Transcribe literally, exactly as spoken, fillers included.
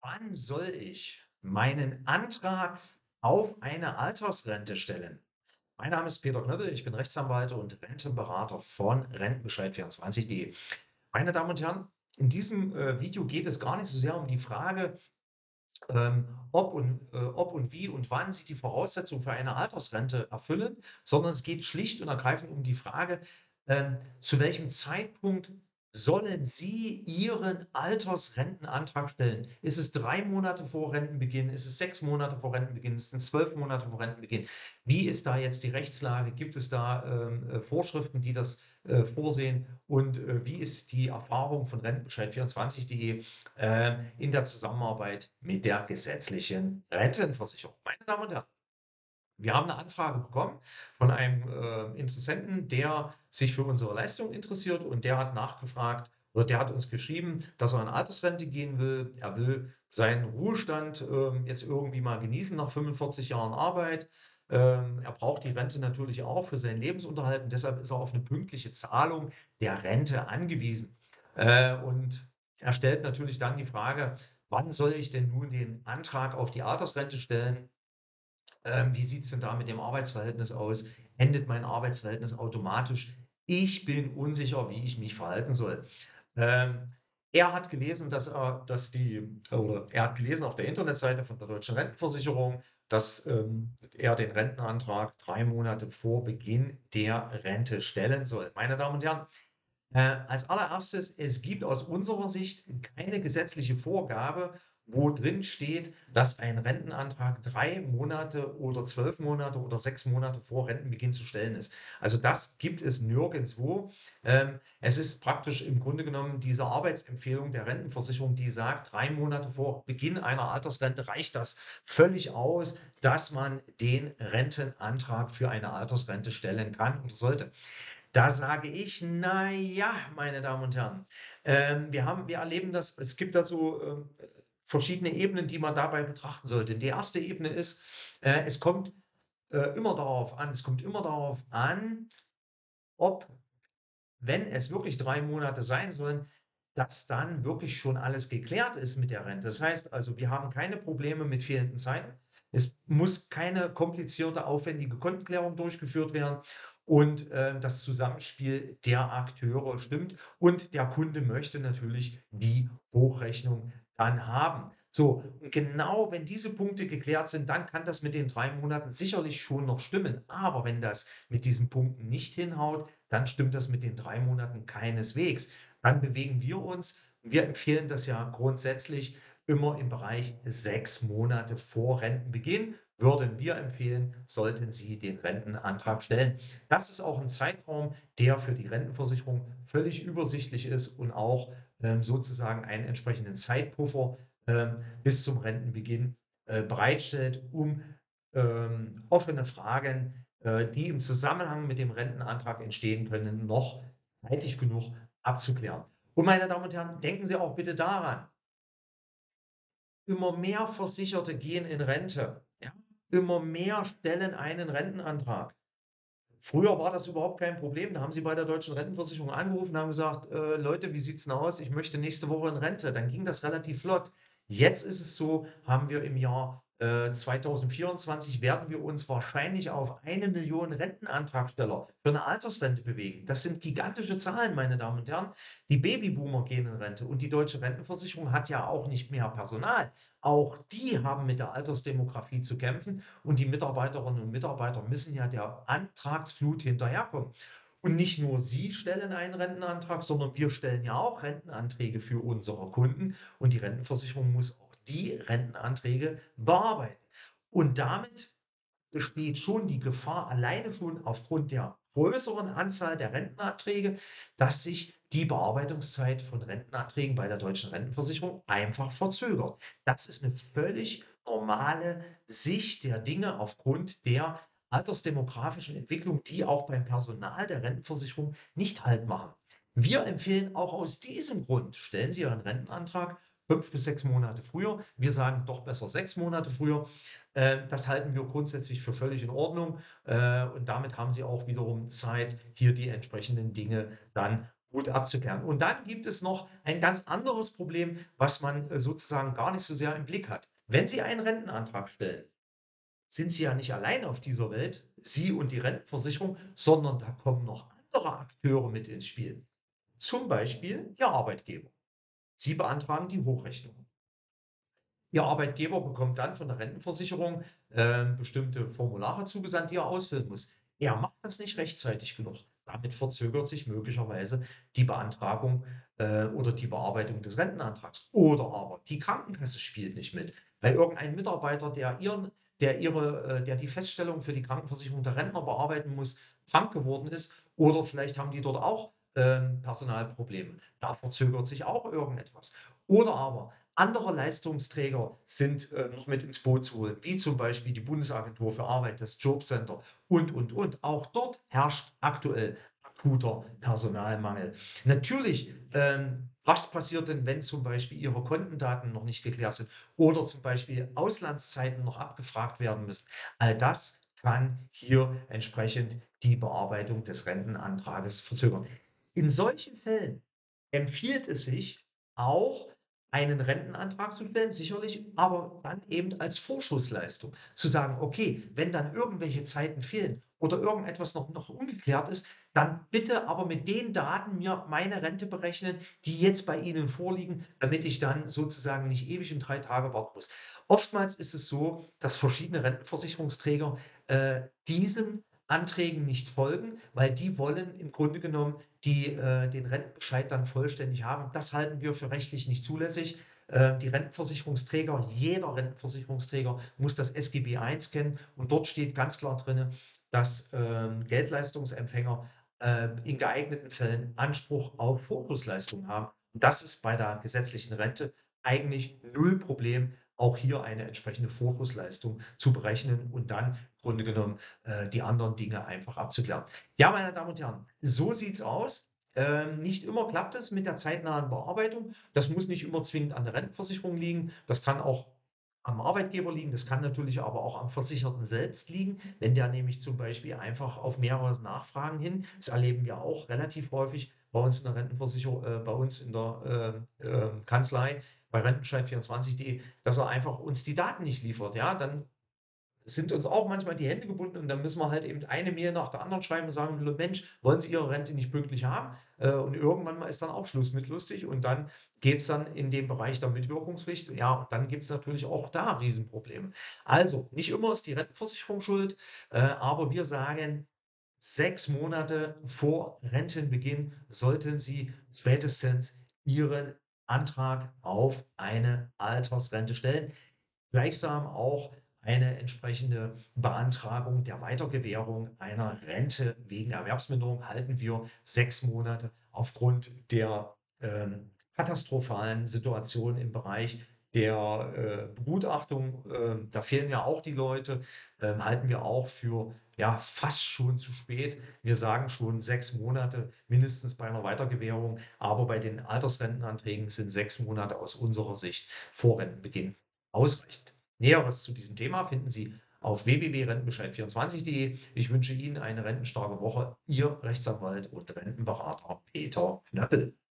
Wann soll ich meinen Antrag auf eine Altersrente stellen? Mein Name ist Peter Knöppel, ich bin Rechtsanwalt und Rentenberater von Rentenbescheid vierundzwanzig punkt de. Meine Damen und Herren, in diesem äh, Video geht es gar nicht so sehr um die Frage, ähm, ob und, äh, ob und wie und wann Sie die Voraussetzungen für eine Altersrente erfüllen, sondern es geht schlicht und ergreifend um die Frage, ähm, zu welchem Zeitpunkt sollen Sie Ihren Altersrentenantrag stellen? Ist es drei Monate vor Rentenbeginn? Ist es sechs Monate vor Rentenbeginn? Ist es zwölf Monate vor Rentenbeginn? Wie ist da jetzt die Rechtslage? Gibt es da ähm, äh, Vorschriften, die das äh, vorsehen? Und äh, wie ist die Erfahrung von Rentenbescheid vierundzwanzig punkt de äh, in der Zusammenarbeit mit der gesetzlichen Rentenversicherung? Meine Damen und Herren, wir haben eine Anfrage bekommen von einem äh, Interessenten, der sich für unsere Leistung interessiert, und der hat nachgefragt oder der hat uns geschrieben, dass er in Altersrente gehen will. Er will seinen Ruhestand ähm, jetzt irgendwie mal genießen nach fünfundvierzig Jahren Arbeit. Ähm, er braucht die Rente natürlich auch für seinen Lebensunterhalt, und deshalb ist er auf eine pünktliche Zahlung der Rente angewiesen. Äh, und er stellt natürlich dann die Frage, wann soll ich denn nun den Antrag auf die Altersrente stellen? Ähm, wie sieht es denn da mit dem Arbeitsverhältnis aus? Endet mein Arbeitsverhältnis automatisch? Ich bin unsicher, wie ich mich verhalten soll. Ähm, er hat gelesen, dass er, dass die, oder er hat gelesen auf der Internetseite von der Deutschen Rentenversicherung, dass ähm, er den Rentenantrag drei Monate vor Beginn der Rente stellen soll. Meine Damen und Herren, äh, als allererstes, es gibt aus unserer Sicht keine gesetzliche Vorgabe, wo drin steht, dass ein Rentenantrag drei Monate oder zwölf Monate oder sechs Monate vor Rentenbeginn zu stellen ist. Also das gibt es nirgendwo. Ähm, es ist praktisch im Grunde genommen diese Arbeitsempfehlung der Rentenversicherung, die sagt, drei Monate vor Beginn einer Altersrente reicht das völlig aus, dass man den Rentenantrag für eine Altersrente stellen kann und sollte. Da sage ich, na ja, meine Damen und Herren, ähm, wir haben wir erleben das, es gibt da so, ähm, verschiedene Ebenen, die man dabei betrachten sollte. Die erste Ebene ist, äh, es kommt, äh, immer darauf an es kommt immer darauf an, ob, wenn es wirklich drei Monate sein sollen, dass dann wirklich schon alles geklärt ist mit der Rente. Das heißt also, wir haben keine Probleme mit fehlenden Zeiten. Es muss keine komplizierte, aufwendige Kontenklärung durchgeführt werden, und, äh, das Zusammenspiel der Akteure stimmt, und der Kunde möchte natürlich die Hochrechnung dann haben. So, und genau wenn diese Punkte geklärt sind, dann kann das mit den drei Monaten sicherlich schon noch stimmen. Aber wenn das mit diesen Punkten nicht hinhaut, dann stimmt das mit den drei Monaten keineswegs. Dann bewegen wir uns, wir empfehlen das ja grundsätzlich immer im Bereich sechs Monate vor Rentenbeginn, würden wir empfehlen, sollten Sie den Rentenantrag stellen. Das ist auch ein Zeitraum, der für die Rentenversicherung völlig übersichtlich ist und auch ähm, sozusagen einen entsprechenden Zeitpuffer ähm, bis zum Rentenbeginn äh, bereitstellt, um ähm, offene Fragen, äh, die im Zusammenhang mit dem Rentenantrag entstehen können, noch zeitig genug abzuklären. Und meine Damen und Herren, denken Sie auch bitte daran, immer mehr Versicherte gehen in Rente. Ja? Immer mehr stellen einen Rentenantrag. Früher war das überhaupt kein Problem. Da haben Sie bei der Deutschen Rentenversicherung angerufen und haben gesagt, äh, Leute, wie sieht's denn aus? Ich möchte nächste Woche in Rente. Dann ging das relativ flott. Jetzt ist es so, haben wir im Jahr äh, zweitausendvierundzwanzig, werden wir uns wahrscheinlich auf eine Million Rentenantragsteller für eine Altersrente bewegen. Das sind gigantische Zahlen, meine Damen und Herren. Die Babyboomer gehen in Rente, und die Deutsche Rentenversicherung hat ja auch nicht mehr Personal. Auch die haben mit der Altersdemografie zu kämpfen, und die Mitarbeiterinnen und Mitarbeiter müssen ja der Antragsflut hinterherkommen. Und nicht nur Sie stellen einen Rentenantrag, sondern wir stellen ja auch Rentenanträge für unsere Kunden, und die Rentenversicherung muss auch die Rentenanträge bearbeiten. Und damit besteht schon die Gefahr, alleine schon aufgrund der größeren Anzahl der Rentenanträge, dass sich die Bearbeitungszeit von Rentenanträgen bei der Deutschen Rentenversicherung einfach verzögert. Das ist eine völlig normale Sicht der Dinge aufgrund der altersdemografischen Entwicklung, die auch beim Personal der Rentenversicherung nicht Halt machen. Wir empfehlen auch aus diesem Grund, stellen Sie Ihren Rentenantrag fünf bis sechs Monate früher. Wir sagen doch besser sechs Monate früher. Äh, das halten wir grundsätzlich für völlig in Ordnung. Äh, und damit haben Sie auch wiederum Zeit, hier die entsprechenden Dinge dann gut abzuklären. Und dann gibt es noch ein ganz anderes Problem, was man äh, sozusagen gar nicht so sehr im Blick hat. Wenn Sie einen Rentenantrag stellen, sind Sie ja nicht allein auf dieser Welt, Sie und die Rentenversicherung, sondern da kommen noch andere Akteure mit ins Spiel. Zum Beispiel Ihr Arbeitgeber. Sie beantragen die Hochrechnung. Ihr Arbeitgeber bekommt dann von der Rentenversicherung äh, bestimmte Formulare zugesandt, die er ausfüllen muss. Er macht das nicht rechtzeitig genug. Damit verzögert sich möglicherweise die Beantragung äh, oder die Bearbeitung des Rentenantrags. Oder aber die Krankenkasse spielt nicht mit, weil irgendein Mitarbeiter, der ihren, der ihre, äh, der die Feststellung für die Krankenversicherung der Rentner bearbeiten muss, krank geworden ist. Oder vielleicht haben die dort auch ähm, Personalprobleme. Da verzögert sich auch irgendetwas. Oder aber andere Leistungsträger sind äh, noch mit ins Boot zu holen, wie zum Beispiel die Bundesagentur für Arbeit, das Jobcenter und, und, und. Auch dort herrscht aktuell akuter Personalmangel. Natürlich, ähm, was passiert denn, wenn zum Beispiel Ihre Kontendaten noch nicht geklärt sind oder zum Beispiel Auslandszeiten noch abgefragt werden müssen? All das kann hier entsprechend die Bearbeitung des Rentenantrages verzögern. In solchen Fällen empfiehlt es sich auch, einen Rentenantrag zu stellen, sicherlich, aber dann eben als Vorschussleistung. Zu sagen, okay, wenn dann irgendwelche Zeiten fehlen oder irgendetwas noch, noch ungeklärt ist, dann bitte aber mit den Daten mir meine Rente berechnen, die jetzt bei Ihnen vorliegen, damit ich dann sozusagen nicht ewig und drei Tage warten muss. Oftmals ist es so, dass verschiedene Rentenversicherungsträger äh, diesen Anträgen nicht folgen, weil die wollen im Grunde genommen die äh, den Rentenbescheid dann vollständig haben. Das halten wir für rechtlich nicht zulässig. Äh, die Rentenversicherungsträger, jeder Rentenversicherungsträger muss das S G B eins kennen und dort steht ganz klar drin, dass ähm, Geldleistungsempfänger äh, in geeigneten Fällen Anspruch auf Vorschussleistung haben. Und das ist bei der gesetzlichen Rente eigentlich null Problem, auch hier eine entsprechende Vorschussleistung zu berechnen und dann im Grunde genommen äh, die anderen Dinge einfach abzuklären. Ja, meine Damen und Herren, so sieht's aus. Ähm, nicht immer klappt es mit der zeitnahen Bearbeitung. Das muss nicht immer zwingend an der Rentenversicherung liegen. Das kann auch am Arbeitgeber liegen. Das kann natürlich aber auch am Versicherten selbst liegen, wenn der nämlich zum Beispiel einfach auf mehrere Nachfragen hin, das erleben wir auch relativ häufig bei uns in der Rentenversicherung, äh, bei uns in der äh, äh, Kanzlei, bei Rentenbescheid vierundzwanzig punkt de, dass er einfach uns die Daten nicht liefert. Ja, dann sind uns auch manchmal die Hände gebunden und dann müssen wir halt eben eine Mail nach der anderen schreiben und sagen, Mensch, wollen Sie Ihre Rente nicht pünktlich haben? Äh, und irgendwann mal ist dann auch Schluss mit lustig und dann geht es dann in den Bereich der Mitwirkungspflicht. Ja, und dann gibt es natürlich auch da Riesenprobleme. Also, nicht immer ist die Rentenversicherung schuld, äh, aber wir sagen, sechs Monate vor Rentenbeginn sollten Sie spätestens Ihren Antrag auf eine Altersrente stellen. Gleichsam auch eine entsprechende Beantragung der Weitergewährung einer Rente wegen Erwerbsminderung halten wir sechs Monate aufgrund der ähm, katastrophalen Situation im Bereich der äh, Begutachtung. Äh, da fehlen ja auch die Leute, äh, halten wir auch für ja fast schon zu spät. Wir sagen schon sechs Monate mindestens bei einer Weitergewährung, aber bei den Altersrentenanträgen sind sechs Monate aus unserer Sicht vor Rentenbeginn ausreichend. Näheres zu diesem Thema finden Sie auf w w w punkt rentenbescheid vierundzwanzig punkt de. Ich wünsche Ihnen eine rentenstarke Woche. Ihr Rechtsanwalt und Rentenberater Peter Knöppel.